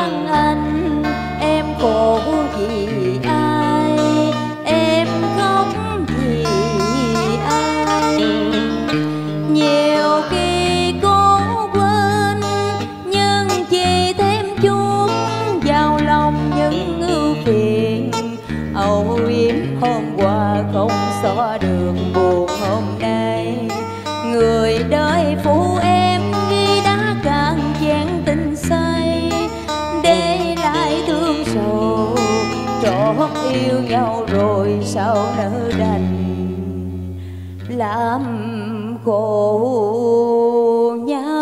chăng anh, em khổ vì ai, em khóc vì ai. Nhiều khi cố quên nhưng chỉ thêm chút vào lòng những ưu phiền. Âu yếm hôm qua không xóa được buồn hôm nay. Người đời phụ em nghĩ đã càng chén tình say, để lại thương sầu trót yêu nhau rồi sao nỡ đành làm khổ nhau.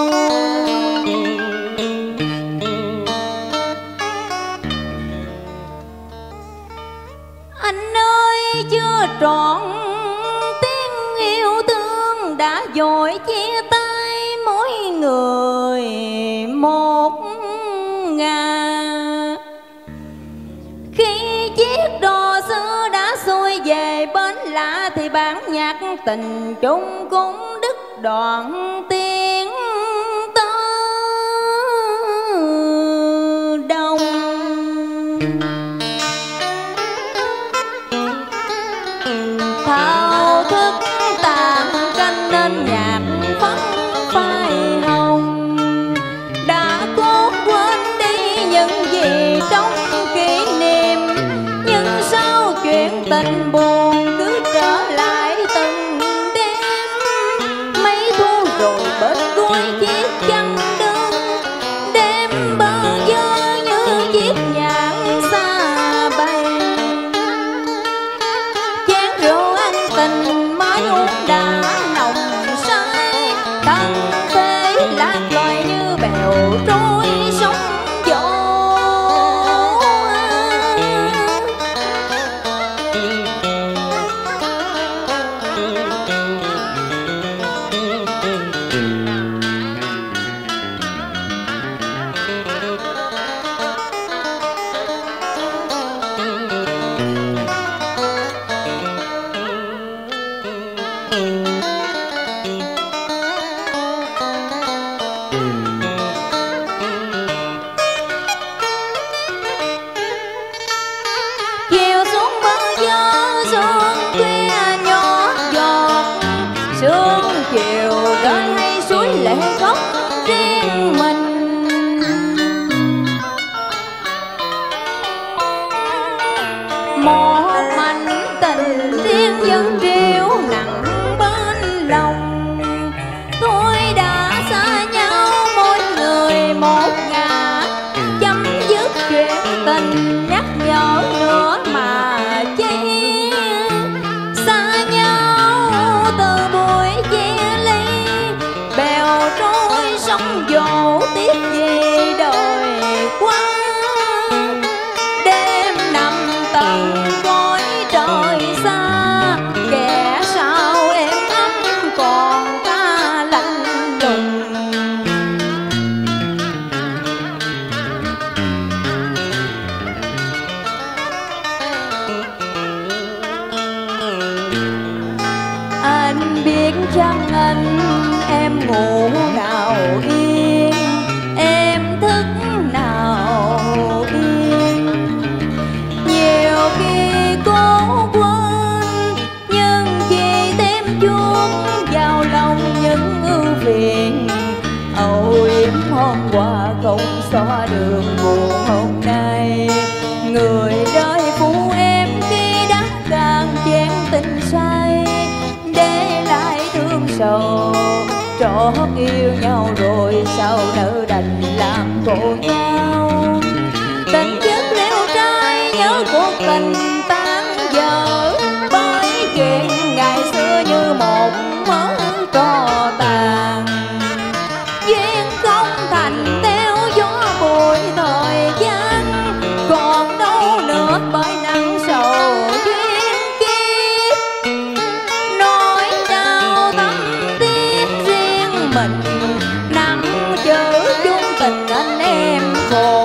Anh ơi chưa trọn tiếng yêu thương đã vội chia tay mỗi người một ngả. Khi chiếc đò xưa đã xuôi về bến lạ thì bản nhạc tình chung cũng đứt đoạn tiếng tơ đông. Thao thức tàn canh nên nhạc phấn phai hồng, đã cố quên đi những gì trong kỷ niệm. Nhưng sao chuyện tình buồn cứ trở lại từng đêm. Mấy thu rồi bên đuôi chiếc chăn đơn, đêm bơ vơ như chiếc nhạn xa bay. Chén rượu ăn tình mới uống đã nồng say, thân thế lạc loài như bèo trôi sóng vỗ. Chiều xuống bờ gió sương khuya nhỏ giọt, sương chiều rơi hay suối lệ khóc riêng mình. Một mảnh tình riêng vẫn triêu nặng bên lòng. Tôi đã xa nhau mỗi người một ngả, chấm dứt chuyện tình nhắc nhở nữa mà chi. Xa nhau từ buổi chia ly, bèo trôi sóng vỗ tiếc gì đời qua. Đêm nằm tận cõi trời xa, kẻ sao em ấm còn ta lạnh lùng. Anh biết chăng anh, em ngủ nào yên, em thức nào yên. Nhiều khi cố quên nhưng chỉ thêm chút vào lòng những ưu phiền. Âu yếm hôm qua không xóa được buồn hôm nay. Người đời phụ em khi đã càng chén tình say, để lại thương sầu trót yêu nhau rồi sao nỡ đành làm khổ nhau. Tình chất leo trai nhớ cuộc tình tan vỡ, bởi chuyện ngày xưa như một mớ tro tàn. Duyên không thành theo gió bụi thời gian, còn đâu nữa bởi nắng sầu duyên kiếp. Nỗi đau thắm thiết riêng mình, nặng chữ chung tình anh em khổ.